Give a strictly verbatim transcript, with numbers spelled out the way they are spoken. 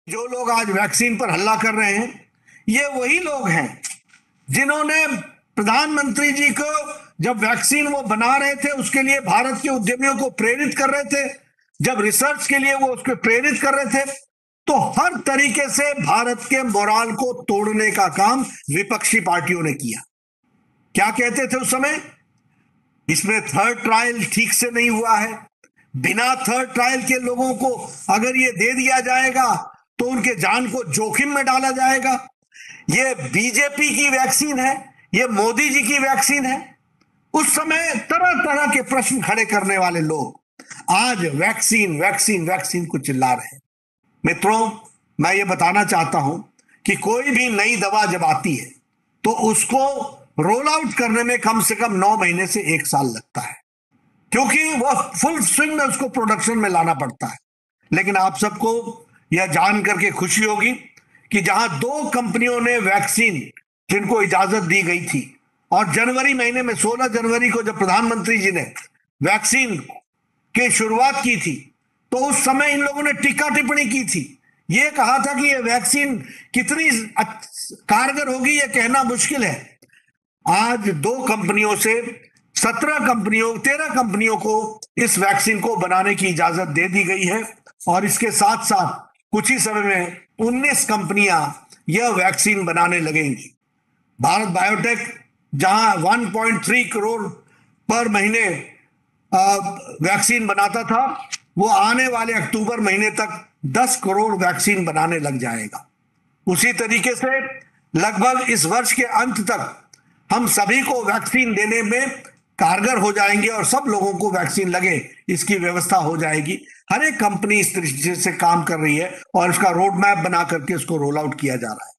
जो लोग आज वैक्सीन पर हल्ला कर रहे हैं, ये वही लोग हैं जिन्होंने प्रधानमंत्री जी को जब वैक्सीन वो बना रहे थे उसके लिए भारत के उद्यमियों को प्रेरित कर रहे थे, जब रिसर्च के लिए वो उसको प्रेरित कर रहे थे, तो हर तरीके से भारत के मोराल को तोड़ने का काम विपक्षी पार्टियों ने किया। क्या कहते थे उस समय? इसमें थर्ड ट्रायल ठीक से नहीं हुआ है, बिना थर्ड ट्रायल के लोगों को अगर ये दे दिया जाएगा तो उनके जान को जोखिम में डाला जाएगा। ये बीजेपी की वैक्सीन है, ये मोदी जी की वैक्सीन है। उस समय तरह तरह के प्रश्न खड़े करने वाले लोग आज वैक्सीन वैक्सीन वैक्सीन को चिल्ला रहे हैं। मित्रों, मैं ये बताना चाहता हूं कि कोई भी नई दवा जब आती है तो उसको रोल आउट करने में कम से कम नौ महीने से एक साल लगता है, क्योंकि वह फुल स्विंग में उसको प्रोडक्शन में लाना पड़ता है। लेकिन आप सबको यह जान करके खुशी होगी कि जहां दो कंपनियों ने वैक्सीन जिनको इजाजत दी गई थी, और जनवरी महीने में सोलह जनवरी को जब प्रधानमंत्री जी ने वैक्सीन की शुरुआत की थी तो उस समय इन लोगों ने टीका टिप्पणी की थी। यह कहा था कि यह वैक्सीन कितनी कारगर होगी यह कहना मुश्किल है। आज दो कंपनियों से सत्रह कंपनियों तेरह कंपनियों को इस वैक्सीन को बनाने की इजाजत दे दी गई है, और इसके साथ साथ कुछ ही समय में उन्नीस कंपनियां यह वैक्सीन बनाने लगेंगी। भारत बायोटेक जहां एक पॉइंट तीन करोड़ पर महीने वैक्सीन बनाता था, वो आने वाले अक्टूबर महीने तक दस करोड़ वैक्सीन बनाने लग जाएगा। उसी तरीके से लगभग इस वर्ष के अंत तक हम सभी को वैक्सीन देने में कारगर हो जाएंगे और सब लोगों को वैक्सीन लगे इसकी व्यवस्था हो जाएगी। हर एक कंपनी इस तरीके से काम कर रही है और इसका रोड मैप बना करके इसको रोल आउट किया जा रहा है।